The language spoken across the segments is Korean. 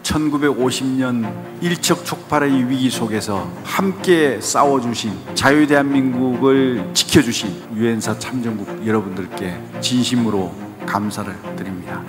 1950년 일척촉발의 위기 속에서 함께 싸워주신 자유대한민국을 지켜주신 유엔사 참전국 여러분들께 진심으로 감사를 드립니다.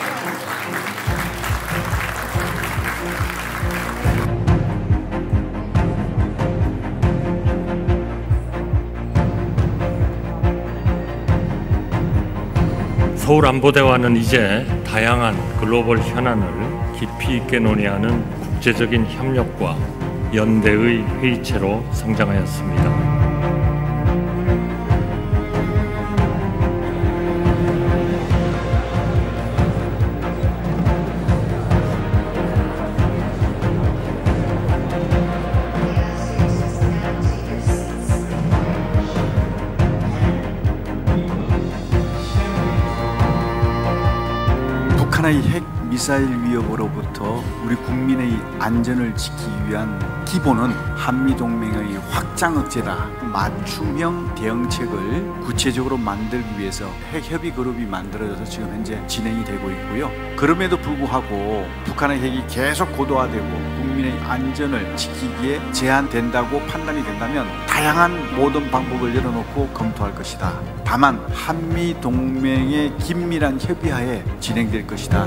서울안보대화는 이제 다양한 글로벌 현안을 깊이 있게 논의하는 국제적인 협력과 연대의 회의체로 성장하였습니다. 북한의 핵 미사일 위협으로부터 우리 국민의 안전을 지키기 위한 기본은 한미동맹의 확장 억제다. 맞춤형 대응책을 구체적으로 만들기 위해서 핵협의그룹이 만들어져서 지금 현재 진행이 되고 있고요. 그럼에도 불구하고 북한의 핵이 계속 고도화되고 국민의 안전을 지키기에 제한된다고 판단이 된다면 다양한 모든 방법을 열어놓고 검토할 것이다. 다만 한미동맹의 긴밀한 협의하에 진행될 것이다.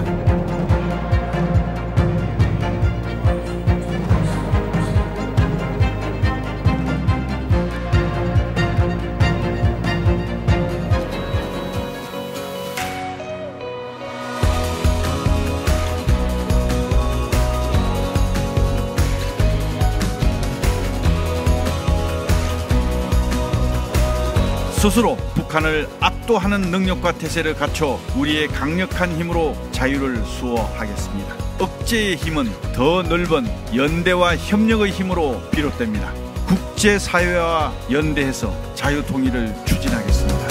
스스로 북한을 압도하는 능력과 태세를 갖춰 우리의 강력한 힘으로 자유를 수호하겠습니다. 억제의 힘은 더 넓은 연대와 협력의 힘으로 비롯됩니다. 국제사회와 연대해서 자유통일을 추진하겠습니다.